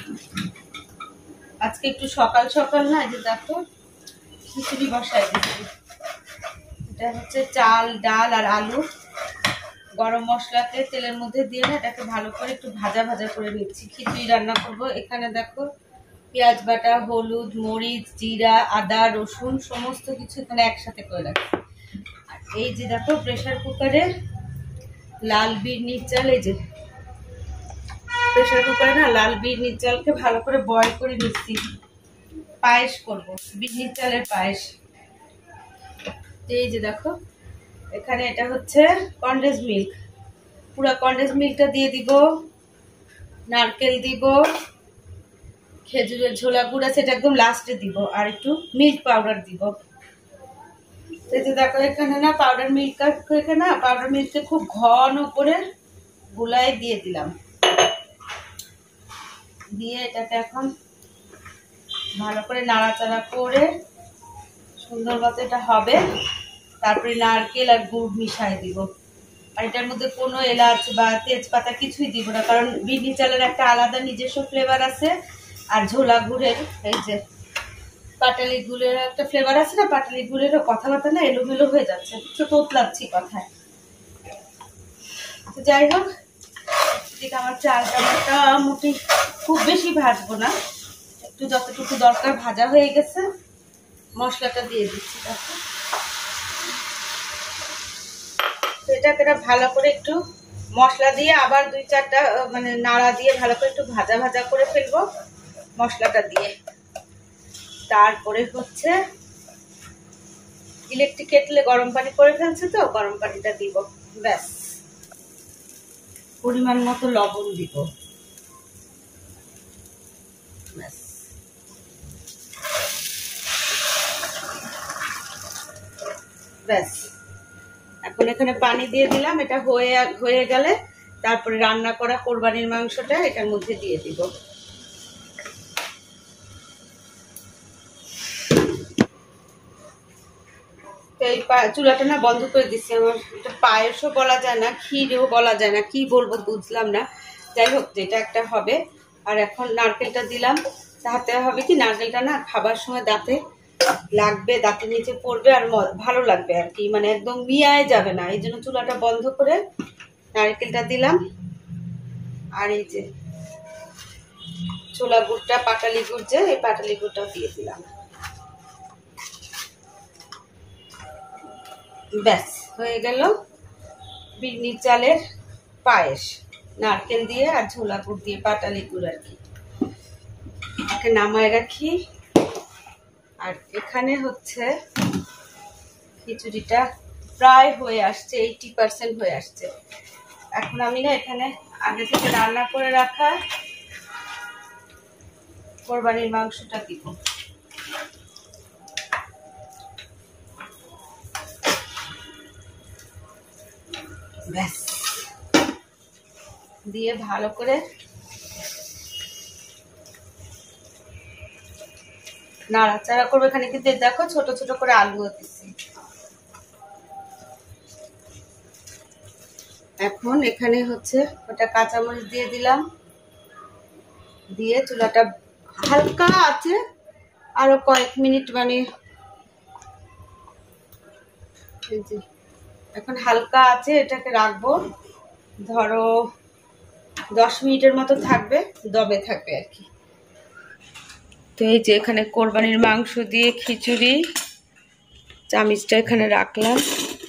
আজকে একটু সকাল সকাল না, যে দেখো খিচুড়ি বসাই দিচ্ছি। এটা হচ্ছে চাল, ডাল আর আলু গরম মশলাতে তেলের মধ্যে দিয়ে না এটাকে ভালো করে একটু ভাজা ভাজা করে নিচ্ছি। খিচুড়ি রান্না করব। এখানে দেখো পেঁয়াজ বাটা, হলুদ, মরিচ, জিরা, আদা, রসুন সমস্ত কিছু এখানে একসাথে করে রাখছি। আর এই যে দেখো প্রেসার কুকারে লাল বিরির চাল, এই যে প্রেসার কুকারে না লাল বিরির চালকে ভালো করে বয়ল করে নিচ্ছি। পায়েস করবো, বিরির চালের পায়েস। এই যে দেখো এখানে এটা হচ্ছে কনডেন্স মিল্ক, পুরো কনডেন্স মিল্কটা দিয়ে দিব, নারকেল দিব, খেজুরের ঝোলা গুড় আছে এটা একদম লাস্টে দিব, আর একটু মিল্ক পাউডার দিব। এই যে দেখো এখানে না পাউডার মিল্ককে খুব ঘন করে গুলাই দিয়ে দিলাম। দিয়ে এটাকে এখন ভালো করে নাড়াচাড়া করে সুন্দর মতো এটা হবে। তারপরে নারকেল আর গুড় মিশাই দিব। আর এটার মধ্যে কোনো এলাচ বা তেজপাতা কিছুই দিব না, কারণ বিরির চালের একটা আলাদা নিজস্ব ফ্লেভার আছে। আর ঝোলা গুড়ের, এই যে পাটালি গুড়ের একটা ফ্লেভার আছে না, পাটালি গুড়েরও কথাবার্তা না এলোমেলো হয়ে যাচ্ছে, তোতলাচ্ছি কথায়। তো যাই হোক, আমার চালটা মোটামুটি খুব বেশি ভাজবো না, একটু যতটুকু দরকার ভাজা হয়ে গেছে। মশলাটা দিয়ে দিচ্ছি। এটাকে ভালো করে একটু মশলা দিয়ে আবার 2-4টা মানে নাড়া দিয়ে ভালো করে একটু ভাজা ভাজা করে ফেলবো মশলাটা দিয়ে। তারপরে হচ্ছে ইলেকট্রিক কেটলে গরম পানি করে ফেলছে, তো গরম পানিটা দিব। ব্যাস, পরিমাণ মতো লবণ দিব। ব্যাস, ব্যাস। এখন এখানে পানি দিয়ে দিলাম। এটা হয়ে গেলে তারপরে রান্না করা কোরবানির মাংসটা এটার মধ্যে দিয়ে দিব। এই চুলাটা না বন্ধ করে দিচ্ছি। আমার এটা পায়েসও বলা যায় না, ক্ষীরও বলা যায় না, কি বলবো বুঝলাম না। যাই হোক, যেটা একটা হবে। আর এখন নারকেলটা দিলাম, তাতে হবে কি নারকেলটা না খাবার সময় দাঁতে লাগবে, দাঁতের নিচে পড়বে, আর ভালো লাগবে আর কি, মানে একদম মিয়ায় যাবে না। এই জন্য চুলাটা বন্ধ করে নারকেলটা দিলাম। আর এই যে ছোলা গুড়টা, পাটালি গুড়, যে এই পাটালি গুড়টাও দিয়ে দিলাম। ব্যাস, হয়ে গেল বিরির চালের পায়েস, নারকেল দিয়ে আর ছোলা গুড় দিয়ে, পাটালি গুড় আর কি। এটাকে নামায় রাখি। আর এখানে হচ্ছে খিচুড়িটা প্রায় হয়ে আসছে, 80% হয়ে আসছে। এখন আমি না এখানে আগে থেকে রান্না করে রাখা কোরবানির মাংসটা দিব। ব্যাস, দিয়ে ভালো করে নাড়াচাড়া করবো। এখানে কিন্তু দেখো ছোট ছোট করে আলুও দিচ্ছি। এখন এখানে হচ্ছে ওটা কাঁচামরিচ দিয়ে দিলাম, দিয়ে চুলাটা হালকা আছে আরো কয়েক মিনিট, মানে এখন হালকা আছে, এটাকে রাখবো ধরো 10 মিনিটের মতো থাকবে, দমে থাকবে আর কি। তো এই যে এখানে কোরবানির মাংস দিয়ে খিচুড়ি, চামিচটা এখানে রাখলাম।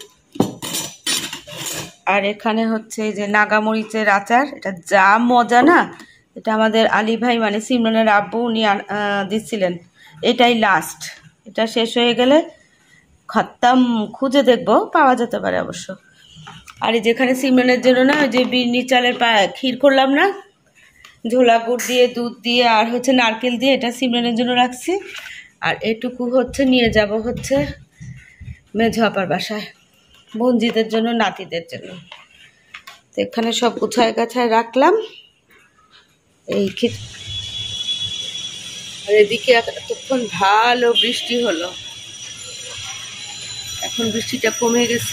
আর এখানে হচ্ছে এই যে নাগামরিচের আচার, এটা যা মজা না, এটা আমাদের আলী ভাই মানে সিমরানের আব্বু উনি দিচ্ছিলেন। এটাই লাস্ট, এটা শেষ হয়ে গেলে খত্তাম, খুঁজে দেখবো, পাওয়া যেতে পারে অবশ্য। আর এই যেখানে সিমরানের জন্য না ওই যে বিরির চালের ক্ষীর করলাম না, ঝোলা গুড় দিয়ে, দুধ দিয়ে আর হচ্ছে নারকেল দিয়ে, এটা সিমরানের জন্য রাখছি। আর এটুকু হচ্ছে নিয়ে যাব হচ্ছে মেঝো আপার বাসায়, বোনজিদের জন্য, নাতিদের জন্য। তো এখানে সব গুছায় গাছায় রাখলাম। এই আর এদিকে এতক্ষণ ভালো বৃষ্টি হলো, এখন বৃষ্টিটা কমে গেছে।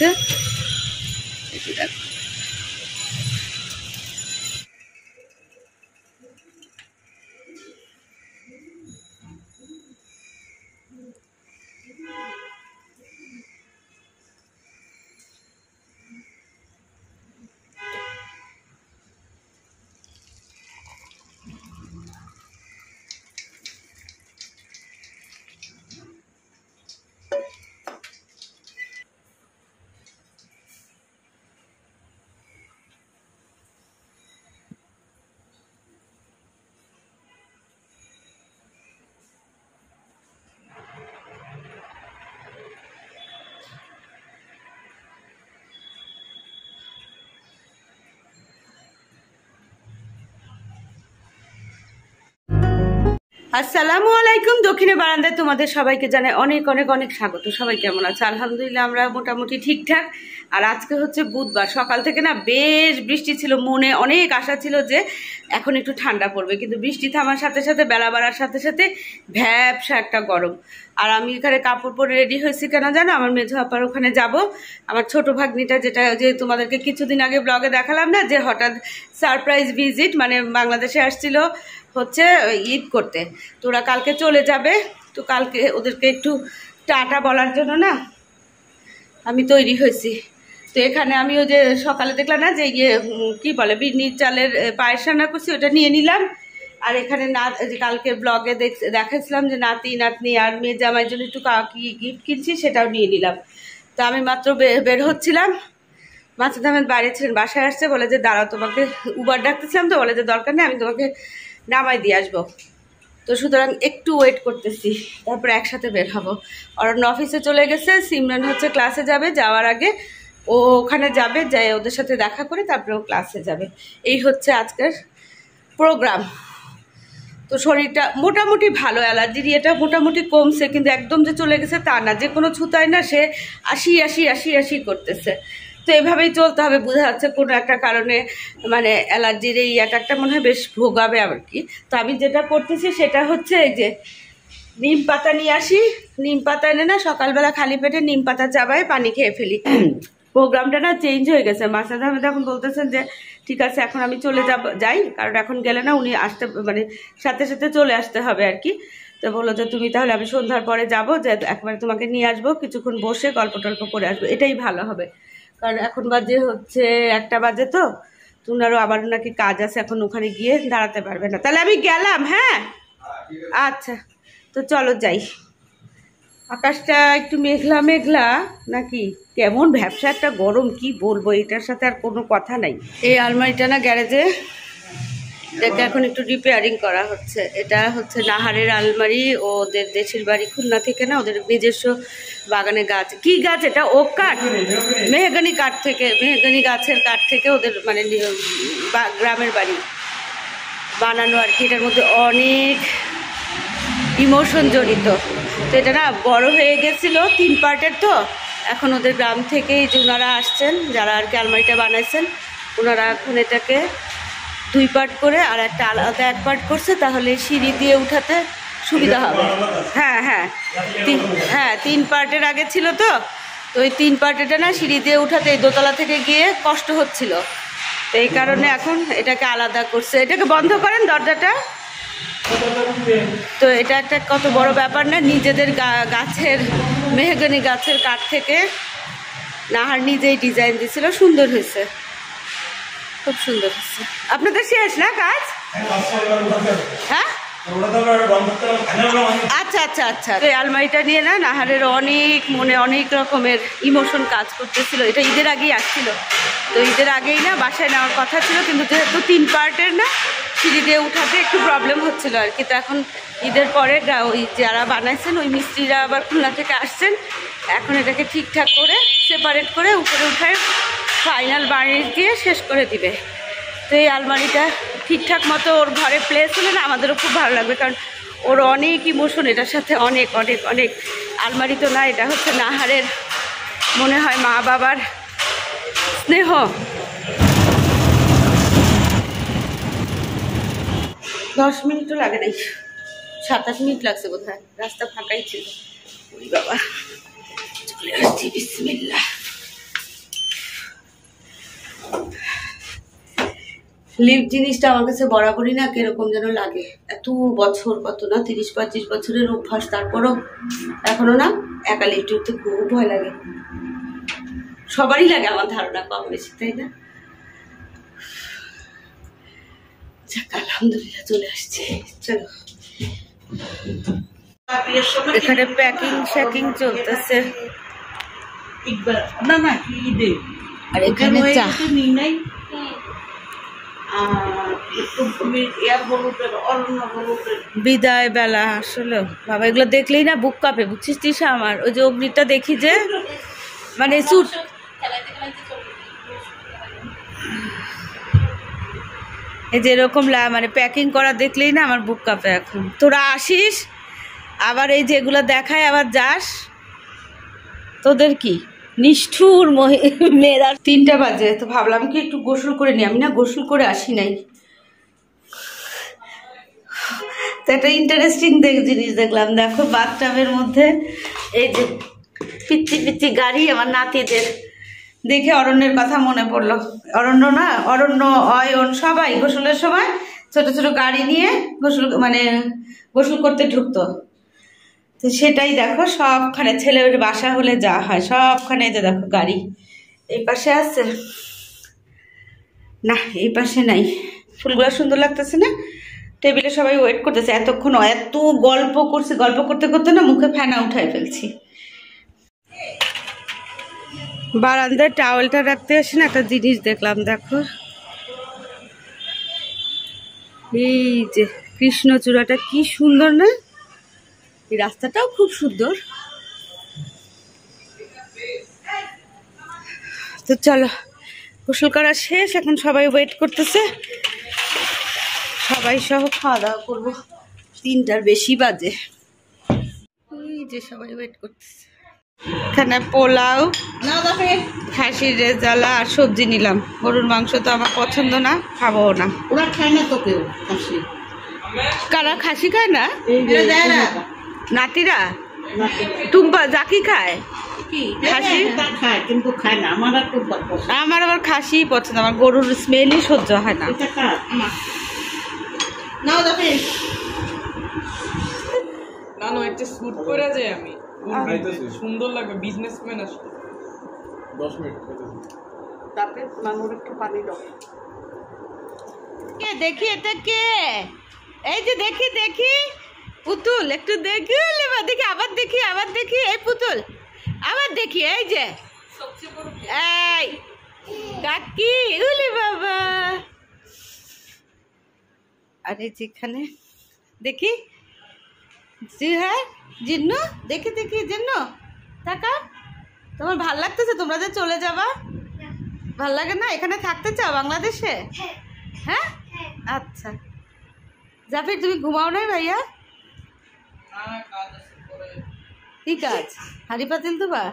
আসসালামু আলাইকুম। দক্ষিণে বারান্দায় তোমাদের সবাইকে জানাই অনেক অনেক অনেক স্বাগত। সবাই কেমন আছে? আলহামদুলিল্লাহ আমরা মোটামুটি ঠিকঠাক। আর আজকে হচ্ছে বুধবার, সকাল থেকে না বেশ বৃষ্টি ছিল, মনে অনেক আশা ছিল যে এখন একটু ঠান্ডা পড়বে, কিন্তু বৃষ্টি থামার সাথে সাথে বেলা বাড়ার সাথে সাথে ভ্যাবসা একটা গরম। আর আমি এখানে কাপড় পরে রেডি হয়েছি কেন জানো? আমার মেঝো আপার ওখানে যাব। আমার ছোট ভাগ্নিটা, যেটা যে তোমাদেরকে কিছুদিন আগে ব্লগে দেখালাম না, যে হঠাৎ সারপ্রাইজ ভিজিট, মানে বাংলাদেশে আসছিল হচ্ছে ঈদ করতে, তো ওরা কালকে চলে যাবে। তো কালকে ওদেরকে একটু টাটা বলার জন্য না আমি তৈরি হয়েছি। তো এখানে আমি ওই যে সকালে দেখলাম না যে ইয়ে কি বলে বিড়নির চালের পায়েস রান্না করছি, ওটা নিয়ে নিলাম। আর এখানে না কালকে ব্লগে দেখাচ্ছিলাম যে নাতি নাতনি আর মেয়ে জামাইয়ের জন্য একটু কি গিফট কিনছি, সেটাও নিয়ে নিলাম। তো আমি মাত্র বের হচ্ছিলাম, মাসুদ আহমেদ বাইরে ছিলেন, বাসায় আসছে, বলে যে দাঁড়াও তোমাকে উবার ডাকতেছিলাম, তো বলে যে দরকার নেই, আমি তোমাকে নামাই দিয়ে আসবো। তো সুতরাং একটু ওয়েট করতেছি, তারপরে একসাথে বের হবো। অরণ্য অফিসে চলে গেছে, সিমরান হচ্ছে ক্লাসে যাবে, যাওয়ার আগে ও ওখানে যাবে, যাই ওদের সাথে দেখা করে তারপরে ও ক্লাসে যাবে। এই হচ্ছে আজকের প্রোগ্রাম। তো শরীরটা মোটামুটি ভালো, অ্যালার্জির এটা মোটামুটি কমছে, কিন্তু একদম যে চলে গেছে তা না। যে কোনো ছুতায় না সে 80 করতেছে। তো এভাবেই চলতে হবে, বোঝা যাচ্ছে কোনো একটা কারণে মানে অ্যালার্জির এই অ্যাটাকটা মনে হয় বেশ ভোগাবে আর কি। তো আমি যেটা করতেছি সেটা হচ্ছে এই যে নিম পাতা নিয়ে আসি, নিম পাতা এনে না সকালবেলা খালি পেটে নিম পাতা চাবায় পানি খেয়ে ফেলি। প্রোগ্রামটা না চেঞ্জ হয়ে গেছে। মাসুদ আহমেদ এখন বলতেছেন যে ঠিক আছে এখন আমি চলে যাই, কারণ এখন গেলে না উনি আসতে মানে সাথে সাথে চলে আসতে হবে আর কি। তো বললো যে তুমি তাহলে আমি সন্ধ্যার পরে যাবো, যে একবারে তোমাকে নিয়ে আসবো, কিছুক্ষণ বসে গল্প টল্প করে আসবো, এটাই ভালো হবে। কারণ এখন বাজে হচ্ছে 1টা বাজে, তো তুনারও আবার নাকি কাজ আছে, এখন ওখানে গিয়ে দাঁড়াতে পারবে না। তাহলে আমি গেলাম, হ্যাঁ আচ্ছা। তো চলো যাই। আকাশটা একটু মেঘলা মেঘলা, নাকি কেমন ভ্যাবসা একটা গরম, কি বলবো, এটার সাথে আর কোনো কথা নাই। এই আলমারিটা না গ্যারেজে, এটাকে এখন একটু রিপেয়ারিং করা হচ্ছে। এটা হচ্ছে নাহারের আলমারি, ওদের দেশের বাড়ি খুলনা থেকে না, ওদের নিজস্ব বাগানে গাছ, কি গাছ এটা, ওক কাঠ, মেহগনি কাঠ থেকে, মেহগনি গাছের কাঠ থেকে ওদের মানে গ্রামের বাড়ি বানানো আর কি। এটার মধ্যে অনেক ইমোশন জড়িত। তো এটা না বড় হয়ে গেছিল 3 পার্টের, তো এখন ওদের গ্রাম থেকেই যে ওনারা আসছেন, যারা আর কি আলমারিটা বানাইছেন, ওনারা এখন এটাকে 2 পার্ট করে আর একটা আলাদা 1 পার্ট করছে, তাহলে সিঁড়ি দিয়ে উঠাতে সুবিধা হবে। হ্যাঁ 3 পার্টের আগে ছিল, তো ওই 3 পার্টেটা না সিঁড়ি দিয়ে উঠাতে এই দোতলা থেকে গিয়ে কষ্ট হচ্ছিল, তো এই কারণে এখন এটাকে আলাদা করছে। এটাকে বন্ধ করেন দরজাটা। তো এটা একটা কত বড় ব্যাপার না, নিজেদের গাছের মেহগনি গাছের কাঠ থেকে নাহার নিজেই ডিজাইন দিয়েছিল, সুন্দর হয়েছে, খুব সুন্দর হয়েছে। আপনাদের শেষ না কাজ? হ্যাঁ আচ্ছা। এই আলমারিটা নিয়ে না নাহারের অনেক মনে অনেক রকমের ইমোশন কাজ করতেছিল। এটা ঈদের আগেই আসছিল, তো ঈদের আগেই না বাসায় নেওয়ার কথা ছিল, কিন্তু যেহেতু 3 পার্টের না সিঁড়ি দিয়ে উঠাতে একটু প্রবলেম হচ্ছিল আর কি। তো এখন ঈদের পরে ওই যারা বানাইছেন ওই মিস্ত্রিরা আবার খুলনা থেকে আসছেন, এখন এটাকে ঠিকঠাক করে সেপারেট করে উপরে উঠায় ফাইনাল বানিয়ে দিয়ে শেষ করে দিবে। তো এই আলমারিটা ঠিকঠাক মতো ওর ঘরে প্লেস হলে না আমাদেরও খুব ভালো লাগবে, কারণ ওর অনেক ইমোশন এটার সাথে, অনেক অনেক অনেক। আলমারি তো না, এটা হচ্ছে নাহারের মনে হয় মা বাবার স্নেহ। 10 মিনিটও লাগে নাই, 7-8 মিনিট লাগছে বোধ হয়, রাস্তা ফাঁকাই ছিল। ওই বাবা চলে আসছি, বিসমিল্লাহ। লিফট জিনিসটা আমার কাছে বরাবরই না কিরকম যেন লাগে, এত বছর, কত না 30-35 বছরের অভ্যাস, তারপরও এখনো না একা লিফট উঠতে খুব ভয় লাগে। সবারই লাগে আমার ধারণা, কম বেশি, তাই না? যাক আলহামদুলিল্লাহ চলে আসছে। চলো, এখানে প্যাকিং চলতেছে, আর এখানে চা। বিদায় বেলা আসলে বাবা, এগুলো দেখলেই না বুক কাঁপে, বুঝছিস তিশা আমার। ওই যে অগ্নিটা দেখি যে মানে চুট, এই যে এরকম মানে প্যাকিং করা দেখলেই না আমার বুক কাঁপে এখন। তোরা আসিস আবার এই যেগুলো দেখায় আবার যাস, তোদের কি নিষ্ঠুর মেয়েরা। 3টা বাজে, তো ভাবলাম কি একটু গোসল করে নি। আমি না গোসল করে আসি নাই, তো একটা ইন্টারেস্টিং জিনিস দেখলাম। দেখো বাথটাবের মধ্যে এই যে পিচ্ছি পিচ্ছি গাড়ি আমার নাতিদের, দেখে অরণ্যের কথা মনে পড়লো। অরণ্য না, অরণ্য, অয়ন সবাই গোসলের সময় ছোট ছোট গাড়ি নিয়ে গোসল করতে ঢুকতো। তো সেটাই দেখো সবখানে, ছেলের বাসা হলে যা হয় সবখানে যে দেখো গাড়ি। এই পাশে আছে না, এই পাশে নাই। ফুলগুলো সুন্দর লাগতেছে না? টেবিলে সবাই ওয়েট করতেছে। এতক্ষণ এত গল্প করছি, গল্প করতে করতে না মুখে ফেনা উঠাই ফেলছি। বারান্দায় টাওয়েলটা রাখতে আসি না, একটা জিনিস দেখলাম। দেখো এই যে কৃষ্ণচূড়াটা কি সুন্দর না? এই রাস্তাটাও খুব সুন্দর। তো চলো, গোসল করা শেষ, এখন সবাই ওয়েট করতেছে। সবাই সহ খাওয়া দাওয়া করবো। 3টার বেশি বাজে। ওই যে সবাই ওয়েট করতেছে। এখানে পোলাও, খাসির রেজালা আর সবজি নিলাম। গরুর মাংস তো আমার পছন্দ না, খাবো না। ওরা খায় না তো কেউ খাসি। কারা খাসি খায় না? নাতিরা, টুম্পা জাকি খায় খাসি, খায় কিন্তু খায় না। আমার আবার খাসি পছন্দ, আমার গরুর স্মেলই সহ্য হয় না। সুন্দর লাগবে, বিজনেসম্যান আসবে। 10 মিনিট তারপরে মানুষ একটু পানি দাও। দেখি এটা কে? এই যে দেখি দেখি পুতুল, একটু দেখি, দেখি আবার দেখি, আবার দেখি এই পুতুল, আবার দেখি এই যে এই কাকি, উলি বাবা। আরে যেখানে দেখি জি, হ্যাঁ জিন্নু, দেখি দেখি জিন্নু টাকা। তোমার ভাল লাগতেছে? তোমরা যে চলে যাবা, ভাল লাগে না? এখানে থাকতে চাও বাংলাদেশে? হ্যাঁ আচ্ছা। জাফির তুমি ঘুমাও নাই ভাইয়া? কি কাজ? হাঁড়ি পাতিল তো বা।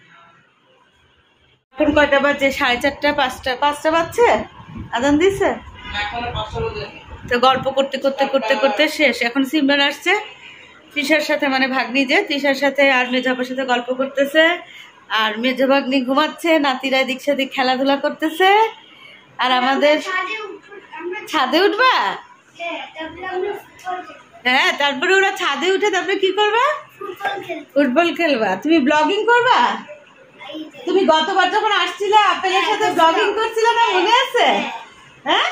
এখন কয়টা বাজে? 4:30, 5টা বাজছে। আজান দিছে তো গল্প করতে করতে করতে করতে শেষ। এখন সিমরান আসছে তৃষার সাথে, মানে ভাগ্নি যে, তৃষার সাথে আর মেজবাবার সাথে গল্প করতেছে। আর মেজ ভাগ্নি ঘুমাচ্ছে, নাতিরা দিক সেদিক খেলাধুলা করতেছে। আর আমাদের ছাদে উঠবা? হ্যাঁ, তারপরে ওরা ছাদে উঠে তারপরে কি করবা? ফুটবল খেলবা। তুমি ব্লগিং করবা? তুমি গতবার যখন আসছিলে আপেলের সাথে ব্লগিং করছিলে না, মনে আছে? হ্যাঁ,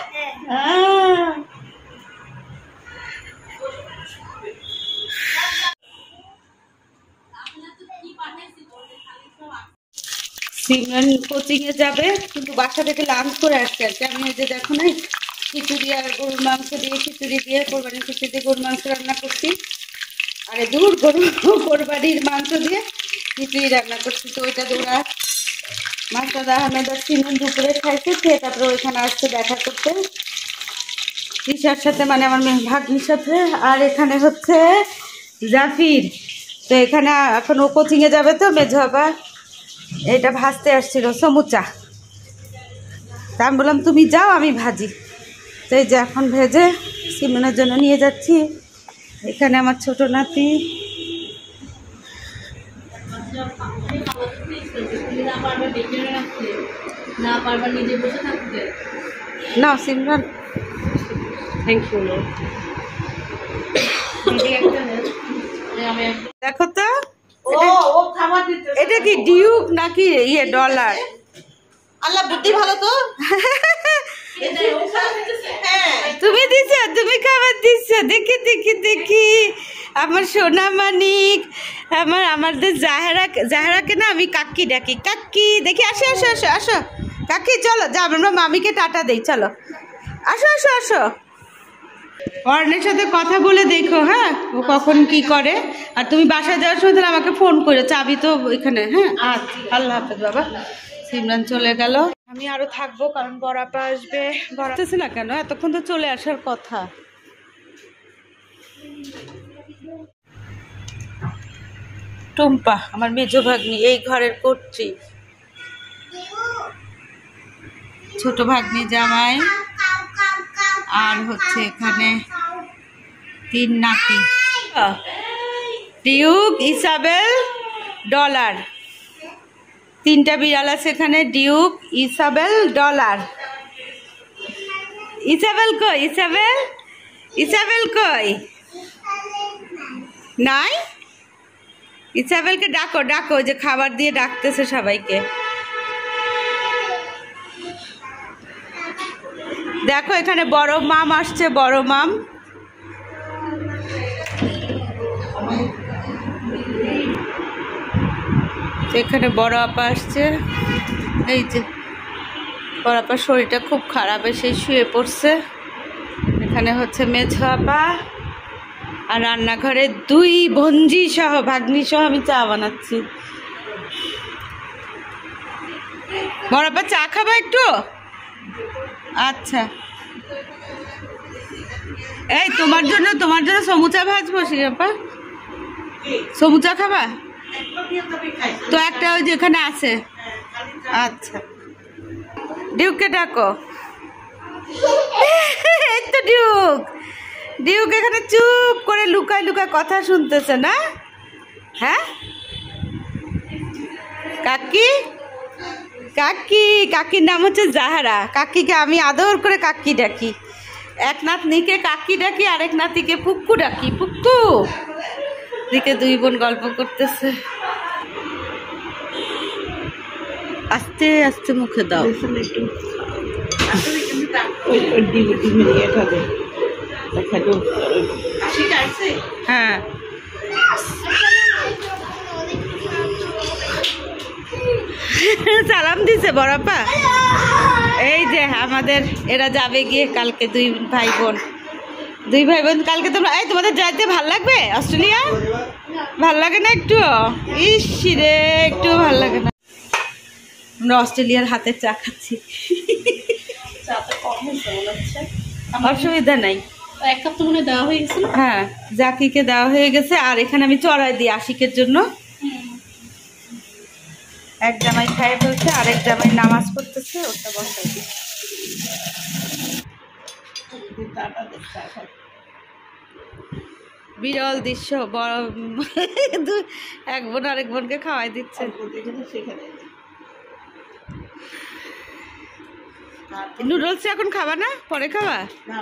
সিমরান কোচিং এ যাবে, কিন্তু বাসা থেকে লাঞ্চ করে আসছে আর কি। আমি এই যে দেখো না, খিচুড়ি আর গরুর মাংস দিয়ে, খিচুড়ি দিয়ে কোরবানির খিচুড়ি দিয়ে গরুর মাংস রান্না করছি। আরে দূর, কোরবানির মাংস দিয়ে খিচুড়ি রান্না করছি। তো ওইটা ওরা মাস্টার আহমেদ আর সিমরান দুপুরে খাইছে, খেয়ে তারপরে ওইখানে আসছে দেখা করতে তৃষার সাথে, মানে আমার ভাগ্নির সাথে। আর এখানে হচ্ছে জাফির। তো এখানে এখন ও কোচিংয়ে যাবে, তো মেজবাবা এটা ভাজতে আসছিল সমুচা। তা আমি বললাম তুমি যাও, আমি ভাজি। তো এই যে এখন ভেজে সিমরানের জন্য নিয়ে যাচ্ছি। এখানে আমার ছোট নাতি, না সিমরান থ্যাংক ইউ। দেখো তো এটা কি ডিউক নাকি ডলার? আল্লাহ বুদ্ধি ভালো তো। তুমি দিছো, তুমি খাবার দিছো। দেখি দেখি দেখি আমার সোনা মানিক, আমাদের জাহেরাকে না আমি কাকি ডাকি, কাকি। দেখি আসো আসো আসো আসো কাকি, চলো যাও, আমরা মামিকে টাটা দেই, চলো আসো আসো আসো। অর্ণের সাথে কথা বলে দেখো, হ্যাঁ ও কখন কি করে। আর তুমি বাসায় যাওয়ার সময় তাহলে আমাকে ফোন করো, চাবি তো এখানে। হ্যাঁ আচ্ছা, আল্লাহ হাফেজ বাবা। সিমরান চলে গেল। আমি আরো থাকবো কারণ বড়াপা আসবে। বড়াতেছে না কেন, এতক্ষণ তো চলে আসার কথা। টুম্পা আমার মেজো ভাগ্নি, এই ঘরের কর্ত্রী, ছোট ভাগ্নি জামাই, আর হচ্ছে এখানে 3 নাতি, ডিউক, ইসাবেল, ডলার। 3টা বিড়াল আছে এখানে, ডিউক, ইসাবেল, ডলার। ইসাবেল কই? ইসাবেল, ইসাবেল কই? নাই? ইসাবেলকে ডাকো, ডাকো, যে খাবার দিয়ে ডাকতেছে সবাইকে। দেখো এখানে বড় মাম আসছে, বড় মাম। এখানে বড় আপা আসছে। এই যে বড় আপার শরীরটা খুব খারাপ, এসে শুয়ে পড়ছে। এখানে হচ্ছে মেঝো আপা, আর রান্নাঘরে 2 ভঞ্জি সহ, ভাগ্নি সহ আমি চা বানাচ্ছি। বড় আপা চা খাবা একটু? আচ্ছা, এই তোমার জন্য সমুচা ভাজবো। শিরাপা সমুচা খাবা তো? একটা ওই যেখানে আছে। আচ্ছা, ডিউককে ডাকো। এই তো ডিউক, ডিউক এখানে চুপ করে লুকায় লুকায় কথা শুনতেছে না? হ্যাঁ কাকি, কাকি, কাকির নাম হচ্ছে জাহারা। কাকিকে আমি আদর করে কাকি ডাকি। এক নাতনিকে কাকি ডাকি, আরেক নাতিকে পুক্কু ডাকি। পুক্কু দিকে 2 বোন গল্প করতেছে। আস্তে আস্তে মুখে দাও। হ্যাঁ, সালাম দিছে বড়াপা। এই যে আমাদের এরা যাবে গিয়ে কালকে, 2 ভাই বোন কালকে। তোমরা এই তোমাদের যাইতে ভাল লাগবে অস্ট্রেলিয়া? ভাল লাগে না একটু? ইস রে, একটু ভাল লাগে না। আমরা অস্ট্রেলিয়ার হাতের চা খাচ্ছি। অসুবিধা নাই, 1 কাপ তো মনে দেওয়া হয়ে গেছে। হ্যাঁ, জাকিকে দেওয়া হয়ে গেছে। আর এখানে আমি চড়াই দিই আশিকের জন্য। এক জামাই খাইয়ে ফেলছে, আরেক জামাই নামাজ পড়তেছে, ওটা বসাই দিই। বিরল দৃশ্য, বড় এক বোন আরেক বোনকে খাওয়াই দিচ্ছে। নুডলস এখন খাবা না? পরে খাবা?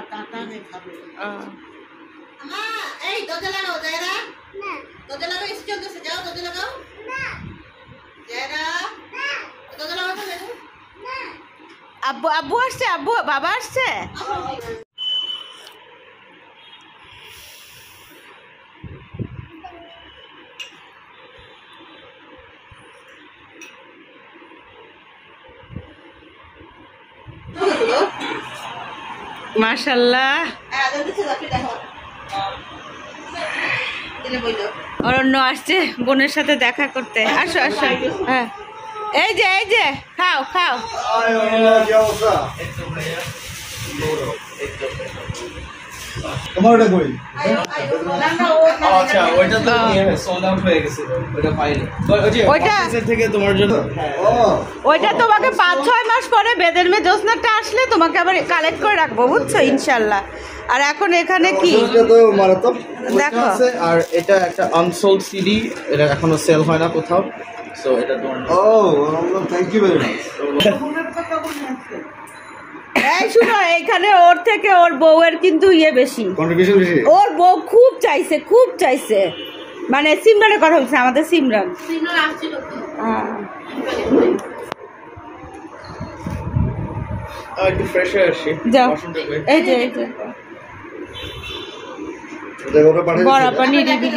আব্বু, আব্বু আসছে, আব্বু বাবা আসছে। মাশাআল্লাহ, অরণ্য আসছে বোনের সাথে দেখা করতে। আসো আসো। হ্যাঁ, এই যে খাও খাও। তোমার ওটা কই? আচ্ছা, ওইটা তো সোল্ড আউট হয়ে গেছে, ওটা পাইনি। ওইটা থেকে তোমার জন্য, ওইটা তোমাকে 5-6 মাস পরে বেদের মে জোসনাটা আসলে তোমাকে আবার কালেক্ট করে রাখবো, বুঝছো, ইনশাআল্লাহ। আর এখন এখানে কি দেখো, আর এটা একটা আনসোল্ড সিডি, এটা এখনো সেল হয় না কোথাও। সো এটা তোমার। Thank you very much. এই শুনো, এইখানে ওর থেকে ওর বউয়ের কিন্তু বেশি কন্ট্রিবিউশন বেশি। ওর বউ খুব চাইছে, মানে সিমরানের কথা বলছে, আমাদের সিমরান আসছিল তো। একটু ফ্রেশ হয়ে আসি। যাও, এই যে বড়াপা নিরিবিলি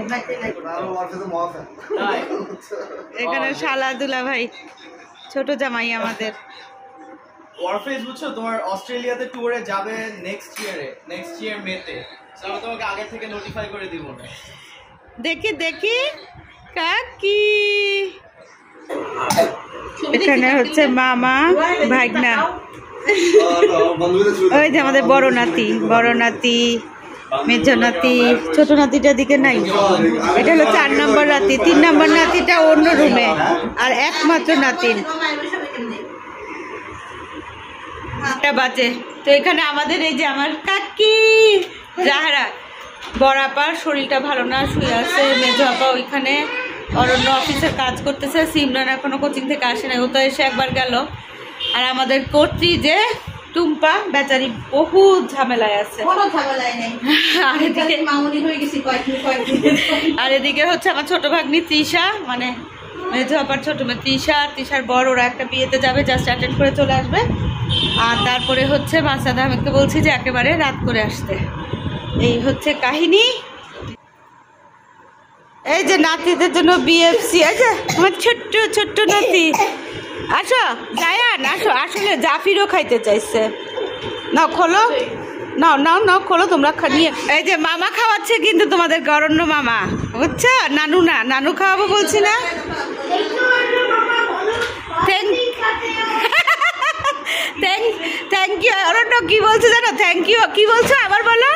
এখানে শালা দুলা ভাই, ছোট জামাই আমাদের। ওয়ারফেজ বুঝছো, তোমার অস্ট্রেলিয়াতে ট্যুরে যাবে নেক্সট ইয়ার মেতে। আমি তোমাকে আগে থেকে নোটিফাই করে দিব না। দেখি কাকি, এখানে হচ্ছে মামা ভাগনা, ওই যে আমাদের বড় নাতি মেজ নাতি, ছোট নাতিটার দিকে নাই, এটা হলো 4 নম্বর নাতি, 3 নম্বর নাতিটা অন্য রুমে, আর একমাত্র নাতি বাজে। তো এখানে আমাদের এই যে আমার কাকি জাহারা, বড় আপার শরীরটা ভালো না, শুয়ে আছে, মেজ আপা ওইখানে অরণ্য অফিসের কাজ করতেছে, সিমরান এখনো কোচিং থেকে আসে না, ও তো এসে একবার গেল। আর আমাদের কর্ত্রী যে টুম্পা বেচারি বহু ঝামেলায় আছে, আর এদিকে হচ্ছে আমার ছোট ভাগ্নি তৃষা, মানে মেজ আপার ছোট মেয়ে তৃষার বর, ওরা একটা বিয়েতে যাবে, জাস্ট অ্যাটেন্ড করে চলে আসবে। আর তারপরে হচ্ছে মাসাদ আহমেদকে বলছি যে একেবারে রাত করে আসতে। এই হচ্ছে কাহিনী। এই যে নাতিদের জন্য বিএফসি, আচ্ছা আমার ছোট্ট নাতি, আসো জায়ান আসো, আসলে জাফিরও খাইতে চাইছে, নাও খোলো, নাও খোলো তোমরা নিয়ে। এই যে মামা খাওয়াচ্ছে কিন্তু তোমাদের অরণ্য মামা, বুঝছো? নানু খাওয়াবো বলছি না। থ্যাংক ইউ অরণ্য, কি বলছো জানো? থ্যাংক ইউ কি বলছো আবার বলো?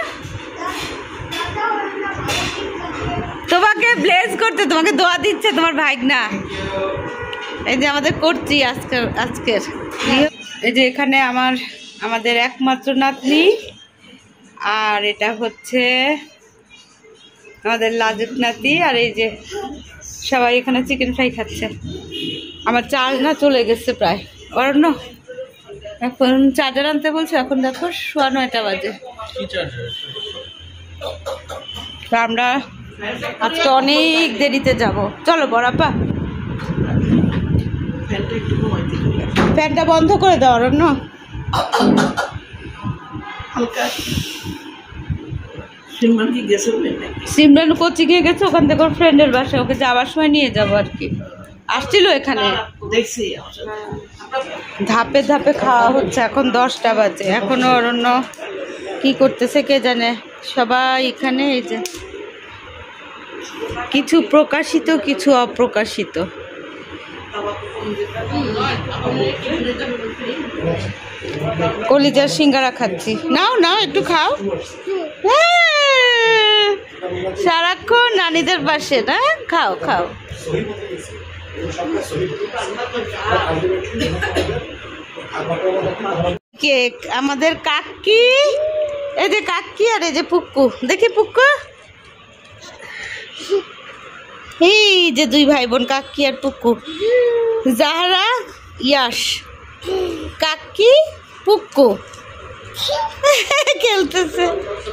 তোমাকে ব্লেস করতে, তোমাকে দোয়া দিচ্ছে তোমার ভাইগনা। এই যে আমাদের কর্ত্রী আজকের এই যে এখানে আমাদের একমাত্র নাতনি, আর এটা হচ্ছে আমাদের লাজুক নাতি, আর এই যে সবাই এখানে চিকেন ফ্রাই খাচ্ছে। আমার চার্জ না চলে গেছে প্রায়, অরণ্য এখন চার্জার আনতে বলছে, এখন দেখো 9:15 বাজে। তো আমরা আজকে অনেক দেরিতে যাব, চলো বড়াপা ফ্যানটা বন্ধ করে দাও অরণ্য। সিমরান কোচিং এ গেছে, ওখান থেকে ওর ফ্রেন্ডের বাসায়, ওকে যাওয়ার সময় নিয়ে যাবো আর কি। আসছিল এখানে, ধাপে ধাপে খাওয়া হচ্ছে, এখন 10টা বাজে, এখনো অরণ্য কি করতেছে কে জানে। সবাই এখানে এই যে কিছু প্রকাশিত কিছু অপ্রকাশিত। কলিজার সিঙ্গারা খাচ্ছি, নাও একটু খাও। সারাক্ষণ নানিদের পাশে না, খাও কেক। আমাদের কাকি, এই যে কাকি, আর এই যে পুক্কু, দেখি পুক্কু, এই যে 2 ভাই বোন কাকি আর পুক্কু, জাহারা ইয়াশ, কাকি পুক্কু খেলতেছে।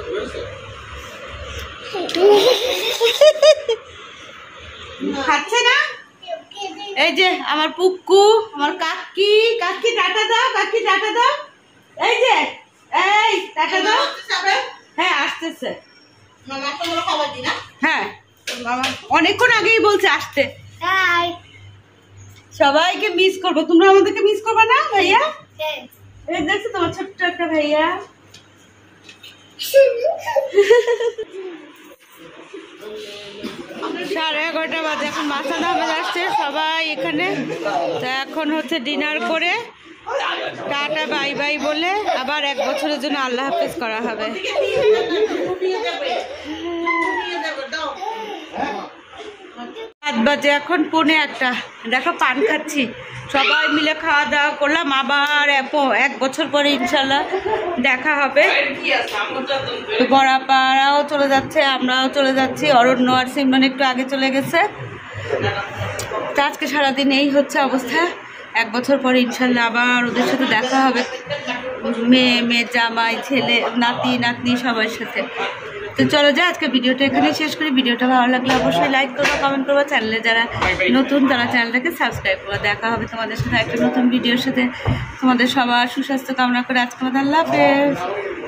খাচ্ছে না? এই যে আমার পুক্কু, আমার কাকি টাটা দাও, এই যে এই টাটা দাও। হ্যাঁ আসতেছে, হ্যাঁ মামা অনেকক্ষণ আগেই বলছে আসতে। সবাইকে মিস করবো, তোমরা আমাদেরকে মিস করবে না ভাইয়া? এই দেখছো তোমার ছোট্ট একটা ভাইয়া। 11:30 বাজে, এখন মাসাদ আহমেদ আসছে, সবাই এখানে। তো এখন হচ্ছে ডিনার করে টাটা বাই বাই বলে আবার 1 বছরের জন্য আল্লাহ হাফেজ করা হবে। বাজে এখন 1:45, দেখো পান খাচ্ছি, সবাই মিলে খাওয়া দাওয়া করলাম। আবার 1 বছর পরে ইনশাল্লাহ দেখা হবে। বড়াপাড়াও চলে যাচ্ছে, আমরাও চলে যাচ্ছি, অরণ্য আর সিমরান একটু আগে চলে গেছে। তো আজকে সারাদিন এই হচ্ছে অবস্থা। 1 বছর পরে ইনশাল্লাহ আবার ওদের সাথে দেখা হবে, মেয়ে জামাই ছেলে নাতনি সবার সাথে। তো চলো যা, আজকে ভিডিওটা এখানে শেষ করি। ভিডিওটা ভালো লাগলে অবশ্যই লাইক করবো, কমেন্ট করবো, চ্যানেলে যারা নতুন তারা চ্যানেলটাকে সাবস্ক্রাইব করবো। দেখা হবে তোমাদের সাথে একটা নতুন ভিডিওর সাথে। তোমাদের সবার সুস্বাস্থ্য কামনা করে আজকে আল্লাহ হাফেজ।